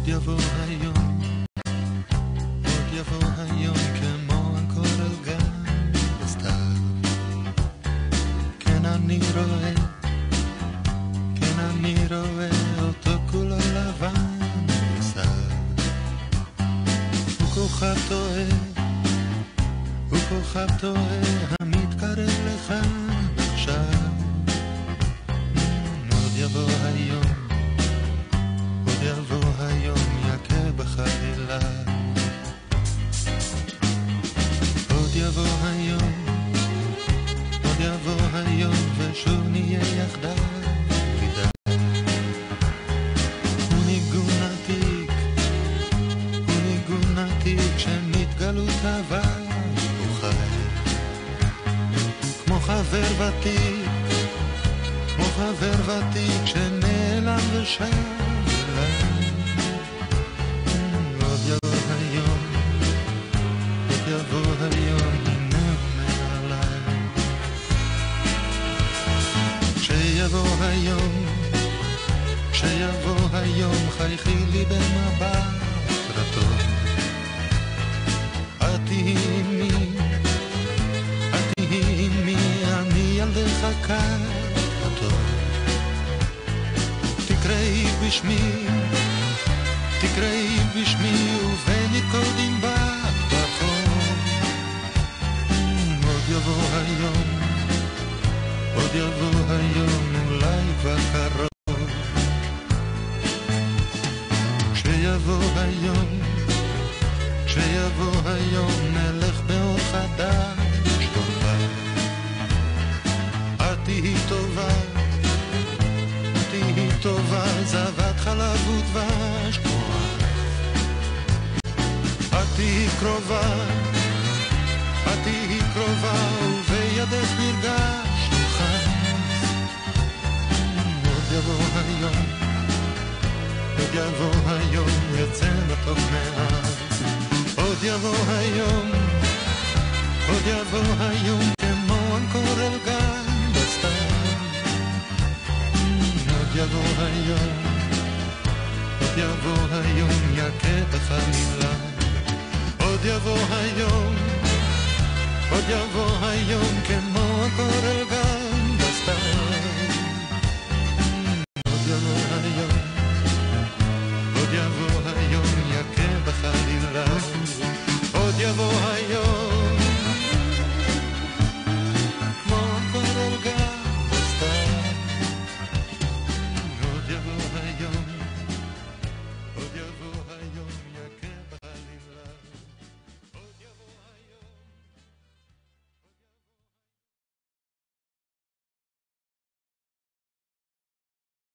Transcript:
יבוא היום, עוד יבוא היום כמו אנקור על גל בסתיו. כן אני רואה, כן אני רואה אותו כולו לבן בסתיו. הוא כוכב טועה, הוא כוכב טועה המתקרב לך עכשיו. עוד יבוא היום, עוד יבוא היום יכה בחלילה. עוד יבוא היום, עוד יבוא היום ושוב נהיה יחדיו ברידה. הוא ניגון עתיק, הוא ניגון עתיק שמתגלות עבר הוא חי. כמו חבר ותיק, כמו חבר ותיק שנעלם ושב אליי. עוד יבוא היום, עוד יבוא היום, הנה מעליי. כשיבוא היום, כשיבוא היום, חייכי לי במבט רטוב. את תהי עמי, את תהי עמי, אני ילדך קר הטוב. תקראי בשמי, תקראי בשמי ונתקודים ברחוב. עוד יבוא היום, עוד יבוא היום, אולי כבר קרוב. כשיבוא היום, כשיבוא היום, נלך בעוד חדש טובה. את תהי טובה, תהי טובה, זבת חלב ודבש כוח. את תהי קרובה, את תהי קרובה, ובידך נרגש נוחס. עוד יבוא היום, עוד יבוא היום, יצא מתוק מאז. עוד יבוא היום, עוד יבוא היום, כמו אנקור על גל בסתיו. עוד יבוא היום, עוד יבוא היום, יכה בחלילה. עוד יבוא היום, עוד יבוא היום, כמו אנקור על גל בסתיו. עוד יבוא היום, עוד יבוא היום, יכה בחלילה. עוד יבוא היום